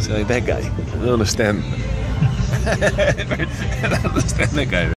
So like that guy. I don't understand. I don't understand that guy.